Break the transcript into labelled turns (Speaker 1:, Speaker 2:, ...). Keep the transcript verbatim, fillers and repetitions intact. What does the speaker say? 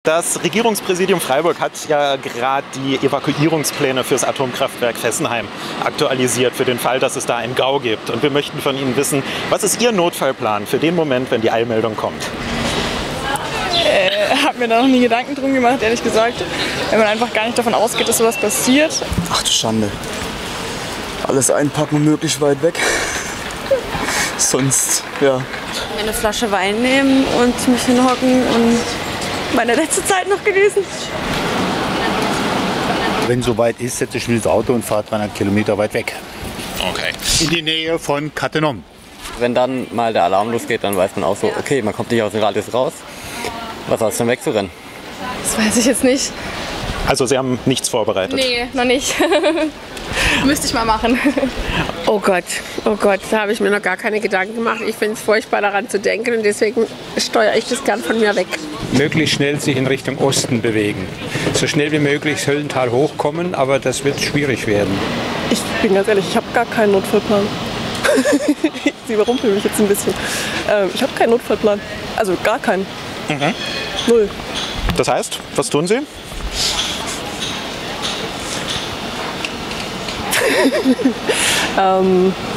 Speaker 1: Das Regierungspräsidium Freiburg hat ja gerade die Evakuierungspläne fürs Atomkraftwerk Fessenheim aktualisiert, für den Fall, dass es da ein GAU gibt. Und wir möchten von Ihnen wissen, was ist Ihr Notfallplan für den Moment, wenn die Eilmeldung kommt?
Speaker 2: Äh, habe mir da noch nie Gedanken drum gemacht, ehrlich gesagt. Wenn man einfach gar nicht davon ausgeht, dass sowas passiert.
Speaker 3: Ach du Schande. Alles einpacken und möglichst weit weg. Sonst, ja.
Speaker 4: Eine Flasche Wein nehmen und mich hinhocken und meine letzte Zeit noch genießen.
Speaker 5: Wenn es soweit ist, setze ich mich ins Auto und fahre dreihundert Kilometer weit weg.
Speaker 1: Okay.
Speaker 5: In die Nähe von Cattenom.
Speaker 6: Wenn dann mal der Alarm losgeht, dann weiß man auch so, okay, man kommt nicht aus dem Radius raus. Was soll es denn wegzurennen?
Speaker 2: Das weiß ich jetzt nicht.
Speaker 1: Also Sie haben nichts vorbereitet?
Speaker 2: Nee, noch nicht. Müsste ich mal machen.
Speaker 7: Oh Gott, oh Gott, da habe ich mir noch gar keine Gedanken gemacht. Ich finde es furchtbar daran zu denken und deswegen steuere ich das gern von mir weg.
Speaker 8: Möglichst schnell sich in Richtung Osten bewegen. So schnell wie möglich das Höllental hochkommen, aber das wird schwierig werden.
Speaker 2: Ich bin ganz ehrlich, ich habe gar keinen Notfallplan. Sie überrumpeln mich jetzt ein bisschen. Ähm, ich habe keinen Notfallplan. Also gar keinen.
Speaker 1: Mhm.
Speaker 2: Null.
Speaker 1: Das heißt, was tun Sie?
Speaker 2: ähm,